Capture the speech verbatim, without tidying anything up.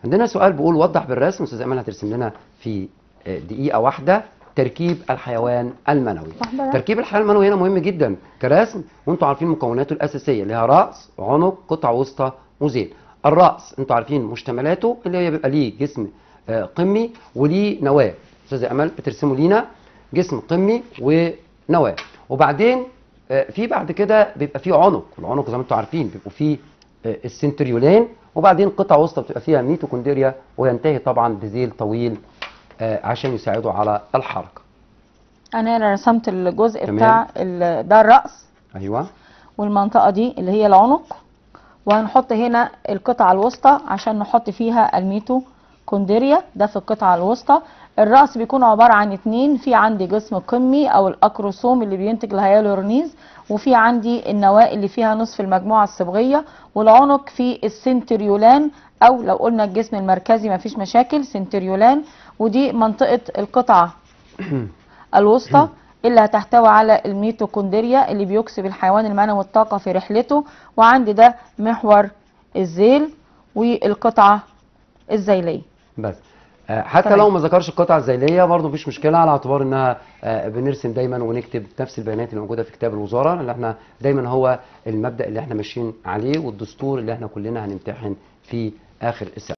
عندنا سؤال بيقول وضح بالرسم، استاذ امال هترسم لنا في دقيقه واحده تركيب الحيوان المنوي. تركيب الحيوان المنوي هنا مهم جدا كرسم، وانتم عارفين مكوناته الاساسيه اللي هي راس، عنق، قطع وسطى، وذيل. الراس انتم عارفين مشتملاته اللي هي بيبقى ليه جسم قمي وليه نواه. استاذ امال بترسموا لينا جسم قمي ونواه، وبعدين في بعد كده بيبقى فيه عنق، العنق زي ما انتم عارفين بيبقوا فيه السنتريولين، وبعدين قطع وسطى بتبقى فيها ميتوكوندريا، وينتهي طبعا بذيل طويل عشان يساعدوا على الحركه. انا هنا رسمت الجزء تمام. بتاع ده الراس، ايوه، والمنطقه دي اللي هي العنق، وهنحط هنا القطعه الوسطى عشان نحط فيها الميتوكوندريا، ده في القطعه الوسطى. الراس بيكون عباره عن اتنين، في عندي جسم قمي او الاكروسوم اللي بينتج الهيالورونيز، وفي عندي النواه اللي فيها نصف المجموعه الصبغيه، والعنق في السنتريولان، او لو قلنا الجسم المركزي مفيش مشاكل سنتريولان. ودي منطقه القطعه الوسطى اللي هتحتوي على الميتوكوندريا اللي بيكسب الحيوان المنوي الطاقه في رحلته. وعندي ده محور الذيل والقطعه الذيليه. بس حتى تمام. لو ما ذكرش القطعه الذيليه برضه مفيش مشكله، على اعتبار انها بنرسم دايما ونكتب نفس البيانات اللي موجوده في كتاب الوزاره، اللي احنا دايما هو المبدا اللي احنا ماشيين عليه والدستور اللي احنا كلنا هنمتحن في اخر السنه.